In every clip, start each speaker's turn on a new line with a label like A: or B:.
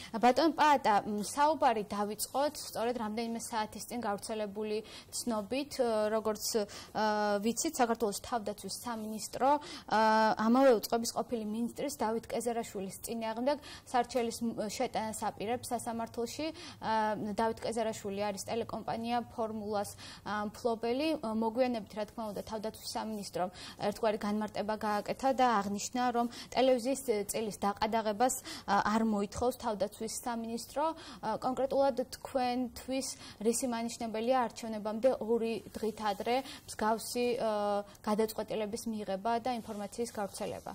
A: ბატონ პაატა, საუბარი დავიწყოთ სწორედ რამდენიმე საათის წინ გავრცელებული ცნობით, როგორც ვიცით, საქართველოს თავდაცვის სამინისტრო ამავე უწყების ყოფილი მინისტრის დავით კეზერაშვილის წინააღმდეგ სარჩელის შეტანას აპირებს სასამართლოში. დავით კეზერაშვილი არის ტელეკომპანია ფორმულას მფლობელი. მოგვიანებით, რა თქმა უნდა, თავდაცვის სამინისტრომ ერთგვარი განმარტება გააკეთა და აღნიშნა, რომ ტელევიზიის წილის დაყადაღებას არ მოითხოვს თავდაცვის სამინისტრო. კონკრეტულად თქვენთვის რისი მანიშნებელია არჩევნებამდე 2 დღით ადრე მსგავსი გადაწყვეტილების მიღება და ინფორმაციის გავრცელება?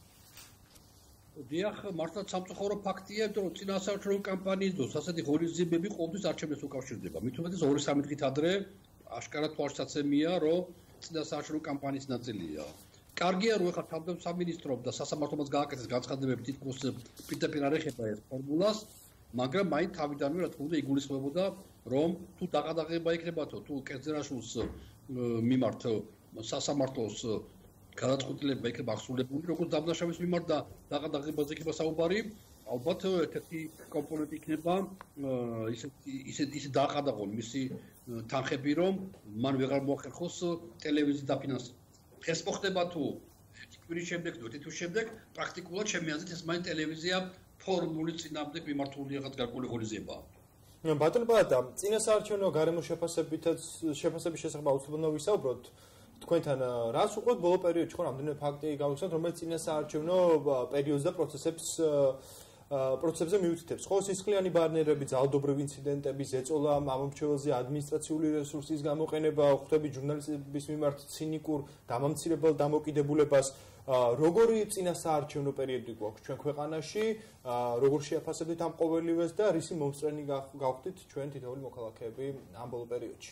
B: დიახ, მართლაც სამწუხარო ფაქტია, რომ წინასაარჩევნო კამპანიის დროს ასეთი ღონისძიებები ყოველთვის არჩევნებს უკავშირდება. მით უმეტეს 2-3 დღით ადრე აშკარად თვალსაცემია, რომ წინასაარჩევნო კამპანიის ნაწილია. კარგია, რომ ახლა თავდაცვის სამინისტრომ და სასამართლომაც გააკეთეს განცხადებები თითქოს პირდაპირ არ ეხება ეს ფორმულას, მაგრამ მაინც თავიდანვე რა თქმა უნდა იგულისხმებოდა, რომ თუ დაყადაღება იქნებათო, თუ კეზერაშვილს მიმართ სასამართლოს გადაწყვეტილება იქნება აღსრულებული, როგორც დამნაშავის მიმართ და დაყადაღებაზე იქნება საუბარი, ალბათ ერთ-ერთი კომპონენტი იქნება ისეთი დაყადაღონ მისი თანხები, რომ მან ვეღარ მოახერხოს ტელევიზიის დაფინანსება. ეს მოხდება თუ კვირის შემდეგ, თუ თითქმის შემდეგ, პრაქტიკულად ჩემი აზრით ეს მაინც ტელევიზია ფორმული წინააღმდეგ მიმართული რაღაც გარკვეული ღონისძიებაა.
C: ბატონ პაატა, წინასაარჩევნო გარემო შეფასების შესახებ აუცილებლად ვისაუბროთ. თქვენთან რას უყვეთ ბოლო პერიოდში ხო რამდენიმე ფაქტი გავიხსენოთ, რომელიც წინასაარჩევნო პერიოდს და პროცესებზე მიუთითებს. ხო, სისხლიანი ბარნიერები, ძალადობრივი ინციდენტები, ზეწოლა, ამომრჩეველზე ადმინისტრაციული რესურსის გამოყენება, ხვდები ჟურნალისტების მიმართ ცინიკურ დამამცირებელ დამოკიდებულებას. როგორი წინასაარჩევნო პერიოდი გვაქვს ჩვენ ქვეყანაში, როგორ შეაფასებთ ამ ყოველივეს და რისი მომსწრენი გავხდით ჩვენ თითოეული მოქალაქეები ამ ბოლო პერიოდში?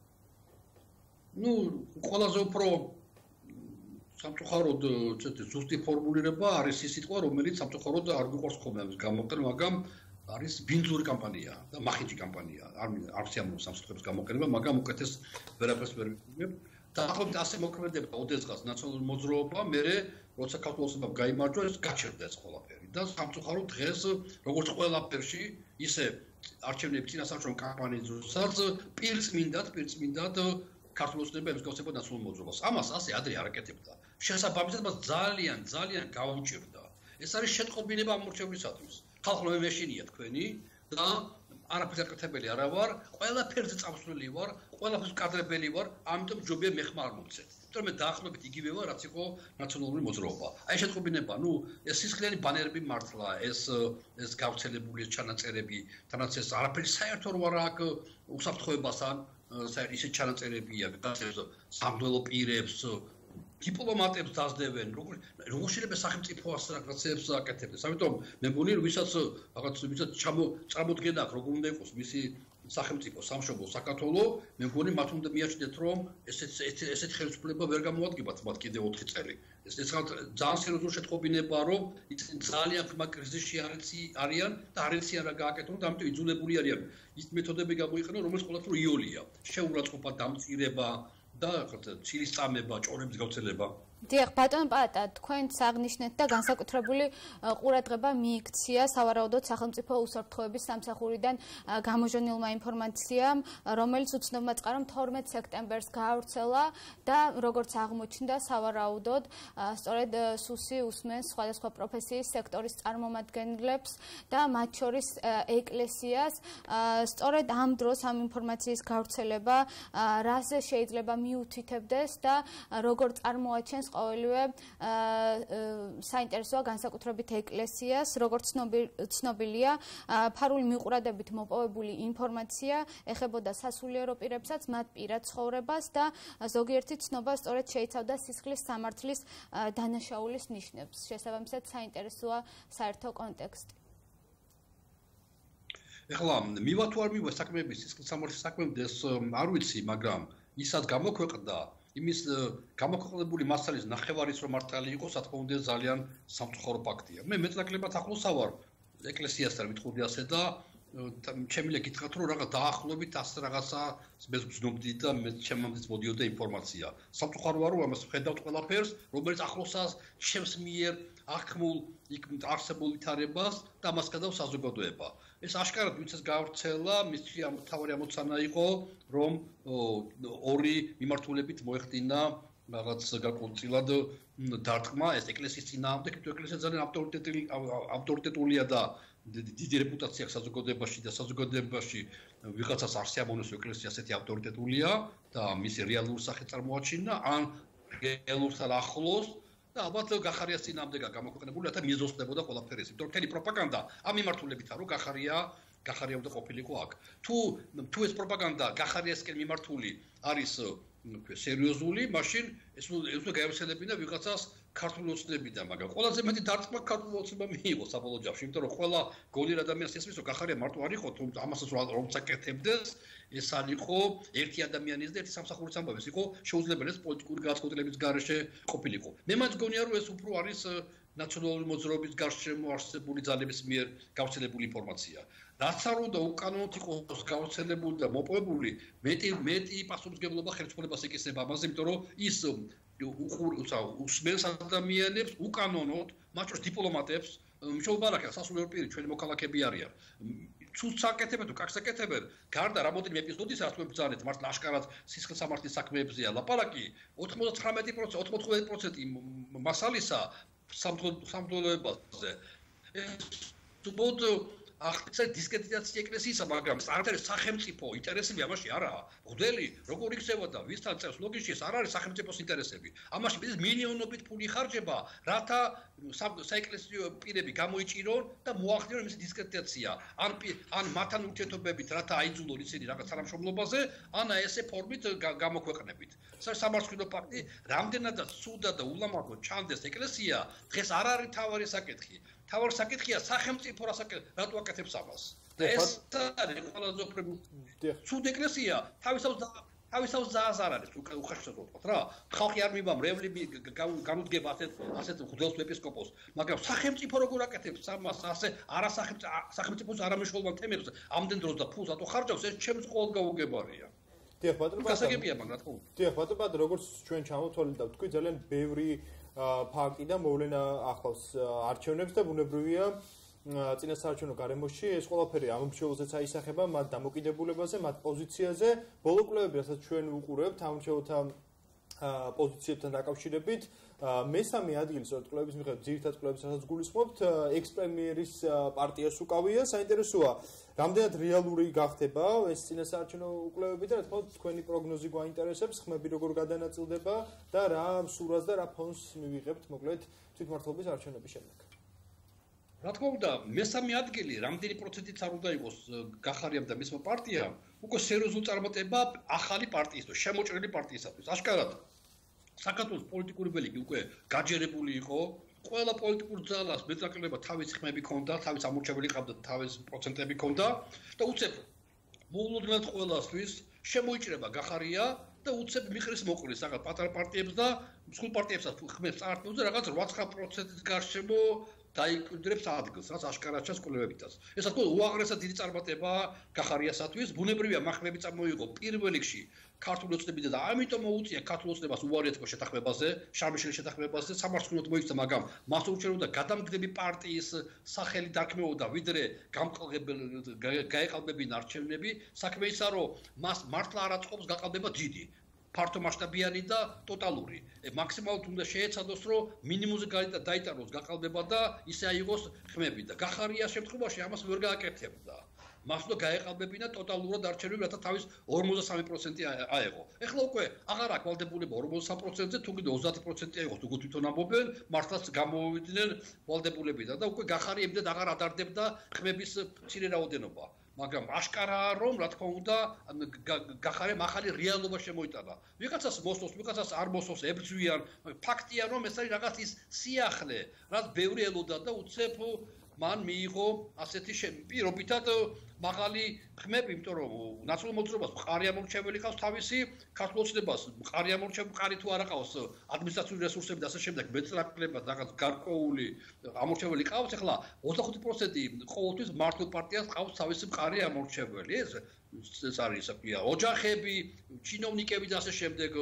B: ყველაზე უფრო სამწუხაროდ ზუსტი ფორმულირება არის ის სიტყვა, რომელიც სამწუხაროდ არ გვიყვარს ხოლმე ამის გამოყენება, მაგრამ არის ბინძური კამპანია და მახიჯი კამპანია. არ სიამოვნო სამსახურების გამოყენება, მაგრამ უკეთეს ვერაფერს ვერ ვიყურებ. დაახლოებით ასე მოქმედება ოდესღაც ნაციონალური მოძრაობა, მერე როცა ქართულოსებამ გაიმარჯვა, ეს გაჩერდა ეს ყველაფერი და სამწუხაროდ დღეს როგორც ყველაფერში, ისე არჩევნების წინასაარჩევნო კამპანიის დროსაც პირწმინდად ქართულოსნებმა ემსგავსება ნაციონალურ მოძრაობას. ამას ასე ადრე არ აკეთებდა. შესაბამისად მას ძალიან გაუჭირდა. ეს არის შეტყობინება ამორჩევლისათვის. ხალხო მე მეშინია თქვენი და არაფერს აკეთებელი არა ვარ, ყველაფერზე წამსვლელი ვარ, ყველაფერს კადრებელი ვარ, ამიტომ ჯობია მე ხმა არ მომცეთ. იმიტომ მე დაახლოებით იგივე ვარ, რაც იყო ნაციონალური მოძრაობა. აი შეტყობინება, ეს სისხლიანი ბანერები მართლა, ეს გავრცელებული ჩანაწერები, თანაც ეს არაფერი საერთო არ აქვს უსაფრთხოებასთან, ისეთ ჩანაწერებია, გასცემს სამდველო პირებს, დიპლომატებს დაძდევენ, როგორ შეიძლება სახელმწიფო ასე რაღაცებს აკეთებდეს. ამიტომ მე მგონი, ვისაც წარმოდგენა აქვს, როგორ უნდა იყოს მისი სახელმწიფო, სამშობლო, საქართველო, მე მგონი მათ უნდა მიაჩნდეთ, რომ ესეთ ხელისუფლება ვერ გამოადგებათ მათ კიდევ 4 წელი. ეს ძალიან სერიოზული შეტყობინებაა, რომ ძალიან ხმა კრიზისში არიან და არ ეციან რა გააკეთონ და ამიტომ იძულებული არიან ის მეთოდები გამოიყენონ, რომელიც ყოველთვის იოლია. შეურაცხყოფა, დამწირება და ცილის წამება, ჭორების გავრცელება.
A: დიახ, ბატონ პაატა, თქვენც აღნიშნეთ და განსაკუთრებული ყურადღება მიიქცია სავარაუდოდ სახელმწიფო უსაფრთხოების სამსახურიდან გამოჟონილმა ინფორმაციამ, რომელიც უცნობმა წყარომ 12 სექტემბერს გაავრცელა და როგორც აღმოჩნდა სავარაუდოდ სწორედ სუსი უსმენს სხვადასხვა პროფესიის სექტორის წარმომადგენლებს და მათ შორის ეკლესიას. სწორედ ამ დროს ამ ინფორმაციის გავრცელება რაზე შეიძლება მიუთითებდეს და როგორ წარმოაჩენს ყოველივე საინტერესოა განსაკუთრებით ეკლესიას, როგორც ცნობილია, ფარული მიყურადებით მოპოვებული ინფორმაცია ეხებოდა სასულიერო პირებსაც, მათ პირად ცხოვრებას და ზოგიერთი ცნობა სწორედ შეიცავდა სისხლის სამართლის დანაშაულის ნიშნებს. შესაბამისად, საინტერესოა საერთო კონტექსტი.
B: ეხლა მივა თუ არ მივა საქმეების სისხლის სამართლის საქმემდე ეს არ ვიცი, მაგრამ ისაც გამოქვეყნდა იმის გამოქვეყნებული მასალის ნახევარის რომ მართალი იყოს, რა თქმა უნდა ძალიან სამწუხარო ფაქტია. მე მეტნაკლებად ახლოს ავარ ეკლესიასთან ვიტყოდი ასე და შემიძლია გითხრათ რომ რაღაც დაახლოებით ასე რაღაცა მე ვზნობდი და მე ჩემამდეც მოდიოდა ინფორმაცია. სამწუხაროა რომ ამას ვხედავთ ყველაფერს, რომელიც ახლოსაა ჩემს მიერ აღქმულ იქ არსებულ ვითარებას და მას გადავს საზოგადოება. ეს აშკარად ვინც ეს გავრცელა, მისი მთავარი ამოცანა იყო, რომ ორი მიმართულებით მოეხდინა რაღაც გარკვეულწილად დარტყმა ეს ეკლესიის წინააღმდეგ, თუ ეკლესია ძალიან ავტორიტეტულია და დიდი რეპუტაცია აქვს საზოგადოებაში და საზოგადოებაში ვიღაცას არ შეამონოს ეკლესია ასეთი ავტორიტეტულია და მისი რეალური სახე წარმოაჩინა ან რეალურთან ახლოს და ალბათ გახარიას წინააღმდეგა გამოქვეყნებული, რათა მიეზოსდებოდა ყველაფერი ეს. იმიტომ რომ მთელი პროპაგანდა ამ მიმართულებითაა, რომ გახარია უნდა ყოფილიყო აქ. თუ ეს პროპაგანდა გახარიასკენ მიმართული არის სერიოზული, მაშინ ეს უნდა გაევსელებინა ვიღაცას ქართული ოცნებიდან, მაგრამ ყველაზე მეტი დარტყმა ქართული ოცნება მიიღო საბოლოო ჯამში, იმიტომ რომ ყველა გონიერ ადამიანს ესმის, რომ გახარია მარტო არ იყო, თუმცა ამასაც რომცა კეთებდეს, ეს არ იყო ერთი ადამიანის და ერთი სამსახურის ამბავი, ეს იყო შეუძლებელი ეს პოლიტიკური გადაწყვეტილების გარეშე ყოფილიყო. მე მაინც გონია, რომ ეს უფრო არის ნაციონალური მოძრაობის გარშემო არსებული ძალების მიერ გავრცელებული ინფორმაცია. რაც არ უნდა უკანონოდ იყოს გავრცელებული და მოპოვებული, მეტი პასუხისმგებლობა ხელისუფლებას ეკისრება ამაზე, იმიტომ რომ ის უსმენს ადამიანებს უკანონოდ, მათ შორის დიპლომატებს, მშობლარაკა სასულიერო პირი ჩვენი მოქალაქეები არიან. ცუდს აკეთებენ თუ კაკს აკეთებენ, გარდა რამოდენიმე ეპიზოდისა, რაც ბრძანეთ, მართლა აშკარად სისხლსამართლის საქმეებზეა ლაპარაკი, 99% მასალისა სამთვალებაზე. თუმცა ახლა დისკრედიტაცია ეკლესიისა, მაგრამ საერთოდ სახელმწიფო ინტერესები ამაში არაა. მღვდელი როგორ იქცევა და ვისთან წერს ლოგინში, ეს არ არის სახელმწიფოს ინტერესები. ამაში ეს მილიონობით ფული ხარჯება, რათა საეკლესიო პირები გამოიჭირონ და მოახდინონ მისი დისკრედიტაცია. ან მათთან ურთიერთობებით, რათა აიძულონ ისინი რაღაც თანამშრომლობაზე, ან ესე ფორმით გამოქვეყნებით. სამართლმსაჯულო ფაქტი, რამდენადაც ცუდად და ულამაზოდ ჩანდეს ეკლესია, დღეს არ არის თავარი საკითხი. თავარი საკითხია სახელმწიფო რატო აკეთებს ამას. და ეს არის ყველაზე უფრო ცუდ ეკლესია თავისავს ზაას არ არის უხაშშად ვთქვათ რა. ხალხი არ მივა მრევლები განუდგება ასეთ მღვდელს ეპისკოპოსს, მაგრამ სახელმწიფო როგორ აკეთებს ამას ასე სახელმწიფოს არამშრომლობან თემებს ამდენ დროს და ფულს რატო ხარჯავს, ეს ჩემს ყოველ გაუგებარია.
C: დიახ, ბატონო,
B: გასაგებია მაგრამ რა თქმა უნდა.
C: დიახ, ბატონო, როგორც ჩვენ ჩამოთვალეთ და ვთქვი, ძალიან ბევრი ფაქტი და მოვლენა ახლავს არჩევნებს და ბუნებრივია წინასაარჩევნო გარემოში ეს ყველაფერი ამომრჩეველზეც აისახება, მათ დამოკიდებულებაზე, მათ პოზიციაზე. ბოლო კვლევები, რასაც ჩვენ ვუყურებთ ამომრჩეველთა პოზიციებთან დაკავშირებით, მესამე ადგილი სწორედ კვლევების მიხედვით, ძირითად კვლევებს, რასაც გულისხმობთ, ექს-პრემიერის პარტიას უკავია. საინტერესოა, რამდენად რეალური გახდება ეს წინასაარჩევნო კვლევები და რა თქმა უნდა თქვენი პროგნოზი გვაინტერესებს, ხმები როგორ გადანაწილდება და რა სურათს და რა ფონს მივიღებთ მოკლედ თვითმმართველობის არჩევნების შემდეგ.
B: რა თქმა უნდა, მესამე ადგილი, რამდენი პროცენტიც არ უნდა იყოს გახარიამ და მისმა პარტიამ, უკვე სერიოზული წარმატება ახალი პარტიის, შემოჭრილი პარტიისათვის. აშკარად, საქართველოს პოლიტიკური ბელიკი უკვე გაჯერებული იყო, ყველა პოლიტიკურ ძალას მეტნაკლებად თავის ხმები ჰქონდა, თავის ამორჩეველი ყავდა, თავის პროცენტები ჰქონდა და უცებ მოულოდნელად ყველასთვის შემოიჭრება გახარია და უცებ მიყრის მოყრის რაღაც პატარა პარტიებს და მსხვილ პარტიებსაც ხმებს წაართმევს და რაღაც 8-9%-ის გარშემო დაიკვირდებს ადგილს, რაც აშკარად ჩანს კვლევებითაც. ეს თქო უაღრესად დიდი წარმატება გახარიასათვის, ბუნებრივია მახმები წამოიღო პირველ რიგში ქართული ოცნებიდან და ამიტომ მოუწია ქართულ ოცნებას უარიეთქო შეთანხმებაზე, შარმიშელის შეთანხმებაზე, სამართლმსაჯულოდ მოიქცა, მაგრამ მას ურჩევნოდა გადამგდები პარტიის სახელი დარქმეოდა, ვიდრე გაეყალბებინა არჩევნები, საქმე ისაა, რომ მას მართლა არ აწყობს გაყალბება დიდი. ფართო მასშტაბიანი და ტოტალური. მაქსიმალურად უნდა შეეცადოს, რომ მინიმუმზე დაიტანოს გაყალბება და ისე აიღოს ხმები და გახარიას შემთხვევაში ამას ვერ გააკეთებდა. მას უნდა გაეყალბებინა ტოტალურად არჩევნები, რათა თავის 53% აეღო. ეხლა უკვე აღარ აქვს ვალდებულება 53%-ზე, თუ კიდე 30% აიღოს, თუ თვითონ ამბობენ, მართლაც გამოვიდნენ ვალდებულებიდან და უკვე გახარია იმდენ აღარ ადარდებდა ხმების მცირე რაოდენობა. მაგრამ აშკარაა, რომ რა თქმა უნდა გახარემ ახალი რეალობა შემოიტანა. ვიღაცას მოსწონს, ვიღაცას არ მოსწონს, ებრძვიან. ფაქტია, რომ ეს არის რაღაც ის სიახლე, რაც ბევრი ელოდა და უცებ მან მიიღო ასეთი პირობითად მაღალი ხმები, იმიტომ რომ ნაციონალურ მოძრაობას მყარი ამორჩეველი ყავს თავისი, ქართულ ოცნებას მყარი თუ არა ყავს ადმინისტრაციული რესურსები და ასე შემდეგ, მეტნაკლებად რაღაც გარკვეული ამორჩეველი ყავს. ეხლა 25% ყოველთვის მართლ პარტიას ყავს თავისი მყარი ამორჩეველი. ეს არის, ასე ვთქვია, ოჯახები, ჩინოვნიკები და ასე შემდეგ,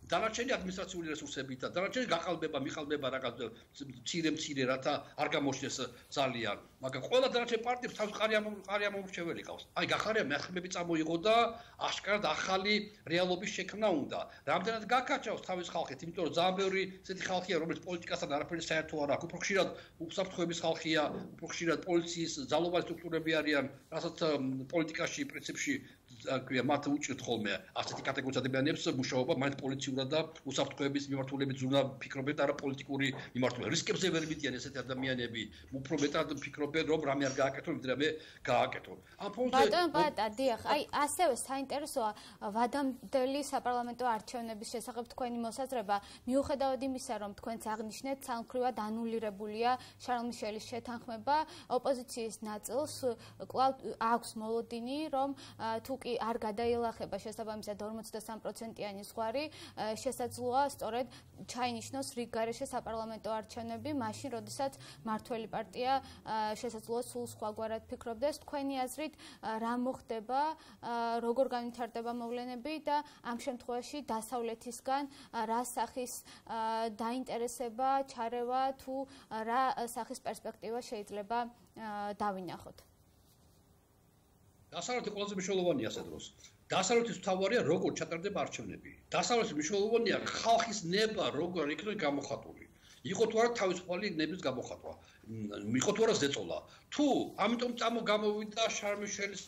B: დანარჩენი ადმინისტრაციული რესურსები და დანარჩენი გაყალბება, მიყალბება რაღაც მცირე რათა არ გამოჩნდეს ძალიან. მაგრამ ყველა დანარჩენი პარტიებს თავის ყარი ამომრჩეველი ყავს. აი გახარია მეახმები წამოიღო და აშკარად ახალი რეალობის შექმნა უნდა. რამდენად გაკაჭავს თავის ხალხით, იმიტომ რომ ძალიან ბევრი ესეთი ხალხია, რომელიც პოლიტიკასთან არაფერი საერთო არ აქვს. უფრო ხშირად უსაფრთხოების ხალხია, უფრო ხშირად პოლიციის ძალოვანი სტრუქტურები არიან, რასაც პოლიტიკაში პრინციპში აქვია მათ უჭირთ ხოლმე ასეთი კატეგორიის ადამიანებს მუშაობა მაინც პოლიციურად და უსაფრთხოების მიმართულებით ზრუნვა ფიქრობენ და არა პოლიტიკური მიმართულებით. რისკებზე ვერ მიდიან ესეთი ადამიანები, უფრო მეტად ფიქრობენ რომ რამე არ გააკეთონ, ვიდრე მე გააკეთონ. ამ ფონზე
A: ბატონო პაატა, დიახ, აი ასევე საინტერესოა ვადამდელი საპარლამენტო არჩევნების შესახებ თქვენი მოსაზრება, მიუხედავად იმისა, რომ თქვენც აღნიშნეთ, სამკრივად ანულირებულია შარლ მიშელის შეთანხმება, ოპოზიციის ნაწილს კვლავ აქვს მოლოდინი, რომ თუ კი არ გადაილახება შესაბამისად 53%-იანი ზღვარი, შესაძლოა სწორედ ჩაინიშნოს რიგ გარეშე საპარლამენტო არჩევნები, მაშინ, როდესაც მართველი პარტია შესაძლოა სულ სხვაგვარად ფიქრობდეს. თქვენი აზრით, რა მოხდება, როგორ განვითარდება მოვლენები და ამ შემთხვევაში დასავლეთისგან რა სახის დაინტერესება, ჩარევა თუ რა სახის პერსპექტივა შეიძლება დავინახოთ?
B: დასავლეთი ყველაზე მნიშვნელოვანია ასეთ დროს. დასავლეთის მთავარია როგორ ჩატარდება არჩევნები. დასავლეთის მნიშვნელოვანია ხალხის ნება როგორ იქნება გამოხატული. იყო თუ არა თავისუფალი ნების გამოხატვა. იყო თუ არა ზეწოლა. თუ ამიტომ გამოვიდა შარლ მიშელის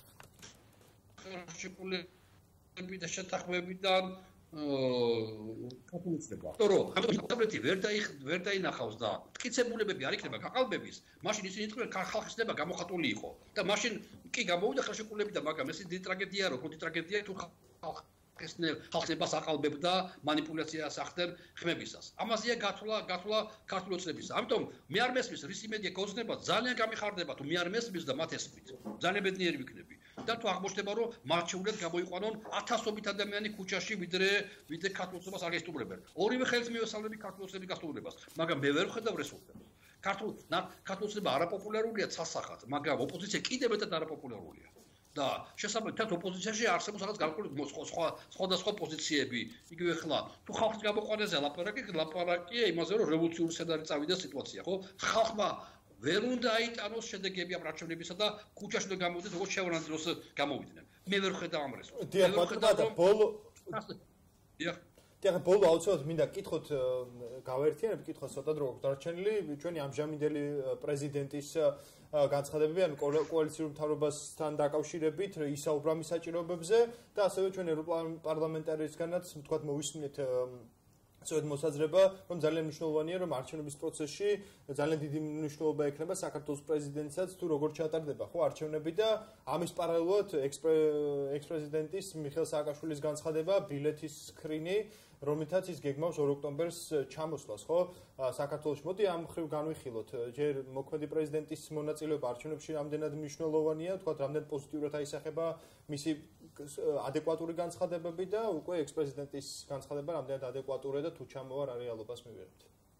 B: შეკულები და შეთანხმებიდან კატოლიცება. თორემ ამიტომ ვერ დაინახავს და მტკიცებულებები არ იქნება გაყალბების, მაშინ ისინი იტყვიან ხალხის ნება გამოხატული იყო და მაშინ კი გამოვიდა ხელშეკრულები და მაგრამ ეს დიდი ტრაგედია რო ხოდი ტრაგედია თუ ხალხს ნებას აყალბებდა манипуляციას ახდენ ხმებისას. ამაზეა გათვლა ქართული ოცნებისა. ამიტომ მე არ მესმის რის იმედია გოძნება ძალიან გამიხარდება თუ მე არ მესმის და მათ ესმით. ძალიან ბედნიერი ვიქნები. და თუ აღმოჩნდება რომ მარჩეულად გამოიყვანონ ათასობით ადამიანი ქუჩაში ვიდრე ქართულ ოცნებას არ ესტუმრებენ. ორივე ხელს მიესალმები ქართულ ოცნების გასტუმრებას, მაგრამ მე ვერ ვხედავ რესურსებს. ქართულ ოცნება არაპოპულარულია ცალსახად, მაგრამ ოპოზიცია კიდევ მეტად არაპოპულარულია. და შესაბამისად ოპოზიციაში არსებობს რაღაც გარკვეული სხვადასხვა პოზიციები. იგივე ხლა თუ ხალხის გამოყვანაზე ლაპარაკია იმაზე რომ რევოლუციური სცენარი წავიდა სიტუაცია, ხო? ხალხმა ვერ უნდა აიტანოს შედეგები ამ არჩევნებისა და ქუჩაში და გამოვიდეს როგორც შევრან დროს გამოვიდნენ. მე ვერ ხედავ ამ რესურსს.
C: დიახ, ბატონო, ბოლო დიახ, ბოლო აუცილებლად მინდა კითხოთ გავაერთიანებ კითხვა ცოტა დრო დარჩენილი ჩვენი ამჟამინდელი პრეზიდენტის განცხადებები ან კოალიციურ მთავრობასთან დაკავშირებით ისაუბრა მის საჭიროებებზე და ასევე ჩვენ ევროპარლამენტარისგანაც თქვათ მოვისმინეთ სწორედ მოსაზრება, რომ ძალიან მნიშვნელოვანია, რომ არჩევნების პროცესში ძალიან დიდი მნიშვნელობა ექნება საქართველოს პრეზიდენტსაც თუ როგორ ჩატარდება ხო არჩევნები და ამის პარალელურად ექს-პრეზიდენტის მიხეილ სააკაშვილის განცხადება ბილეთის სკრინი, რომლითაც ის გეგმავს 2 ოქტომბერს ჩამოსვლას, ხო? საქართველოში მოდი ამ ხრივ განვიხილოთ. ჯერ მოქმედი პრეზიდენტის მონაწილეობა არჩევნებში რამდენად მნიშვნელოვანია, თქვათ, რამდენად პოზიტიურად აისახება მისი ადეკვატური განცხადებები და უკვე ექს-პრეზიდენტის განცხადება რამდენად ადეკვატურია და თუ ჩამოვა რა რეალობას მივიღებთ.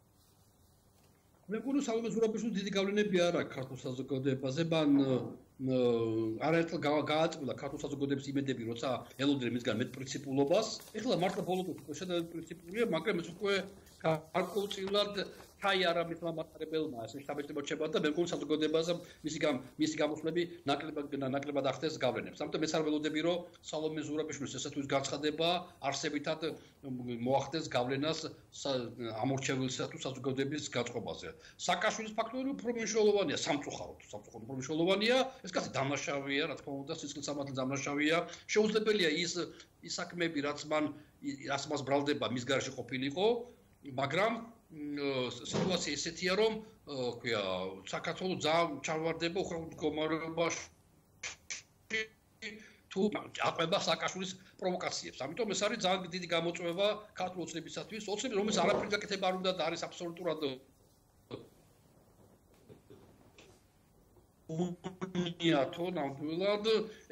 B: მე მგონი სალომე ზურაბიშვილის დიდი გავლენები არ აქვს ქართულ საზოგადოებაზე, მან არაერთხელ გააწმულა ქართულ საზოგადოების იმედები, როცა ელოდნენ მისგან მეტ პრინციპულობას. ეხლა მართლა ბოლოს შედარებით პრინციპულია, მაგრამ ეს უკვე გარკვეულწილად თაი არამის მამატარებელმა ეს შტაბ-ეტებად შეება და მე მგონი საზოგადოებაზე მისი გამოსვლები ნაკლებად ახდენს გავლენებს. ამიტომ მეც არ ველოდები, რომ სალომე ზურაბიშვილის ესეთი განცხადება არსებითად მოახდენს გავლენას ამორჩევილისა თუ საზოგადოების გაწყობაზე. სააკაშვილის ფაქტორი უფრო მნიშვნელოვანია, სამწუხაროდ უფრო მნიშვნელოვანია. ეს კაცი დამნაშავეა, რა თქმა უნდა, სისხლისამართლე დამნაშავეა. შეუძლებელია ის საქმეები, რაც მას ბრალდება მის გარშე ყოფილიყო, მაგრამ სიტუაცია ესეთია, რომ ქვია, საქართველოს ძალიან ჩავარდება მდგომარეობაში თუ აყვება სააკაშვილის პროვოკაციებს. ამიტომ ეს არის ძალიან დიდი გამოწვევა ქართულ ოცნებისათვის, ოცნები, რომელიც არაფერი გაკეთება არ უნდა და არის აბსოლუტურად უნიათო ნამდვილად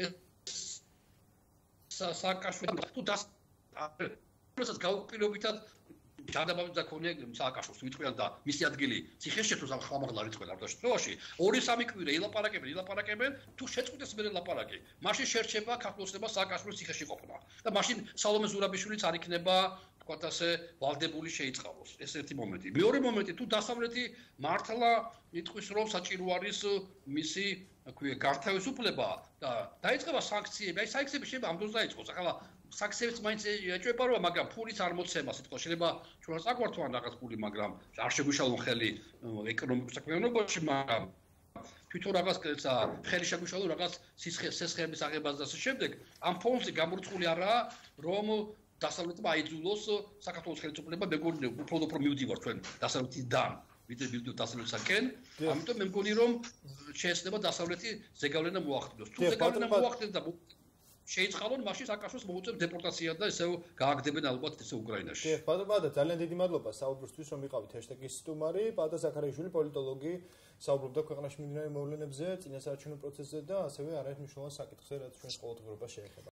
B: სააკაშვილი თუ დასაც გაუპირობითად ჯანდაბამებს დაქონია სააკაშვილს ვიტყვიან და მისი ადგილი ციხეში თუ ხალხმაღლა რიწყენ ამ შემთხვევაში 2-3 კვირა ილაპარაკებენ თუ შეწყვიტეს მე ლაპარაკი მაშინ შერჩება ქართულ ოცნებას სააკაშვილის ციხეში ყოფნა და მაშინ სალომე ზურაბიშვილიც არ იქნება თქვათ ასე ვალდებული შეიწყალოს. ეს ერთი მომენტი. მეორე მომენტი, თუ დასავლეთი მართლა იტყვის, რომ საჭირო არის მისი, აქვე, გართავისუფლება და დაიწყება სანქციები. აი სანქციები შეიძლება ამ დროს დაიწყოს. ახლა სანქციებიც მაინც ეჭვება, რომ მაგრამ ფულის არ მოცემა, სიტყვა შეიძლება ჩვენს აკვართვან რაღაც ფული, მაგრამ არ შეგვიშალონ ხელი ეკონომიკურ საქმიანობაში, მაგრამ თვითონ რაღაც ხელი შეგვიშალონ რაღაც სესხების აღებას და ასე შემდეგ. ამ ფონზე გამორიცხული არაა, რომ დასავლეთმა აიძულოს საქართველოს ხელისუფლება მეგონი უფრო მივდივარ ჩვენ დასავლეთიდან ვიდრე მივდივარ დასავლეთისაკენ, ამიტომ მე მგონი რომ შეეცდება დასავლეთი ზეგავლენა მოახდინოს. თუ ზეგავლენა მოახდინოს და შეიწყალონ, მაშინ საკავშირს მოუწევს დეპორტაცია და ესეო გააგდებენ ალბათ ესე უკრაინაში.
C: დიახ, პაატა, ძალიან დიდი მადლობა საუბრისთვის, რომ იყავით ჰეშთეგის სტუმარი, პაატა ზაქარეიშვილი, პოლიტოლოგი, საუბრობდა ქვეყანაში მიმდინარე მოვლენებზე, წინასაარჩევნო პროცესზე და ასევე არაერთ მნიშვნელოვან საკითხზე, რაც ჩვენს ყოველდღიურობას შეეხება.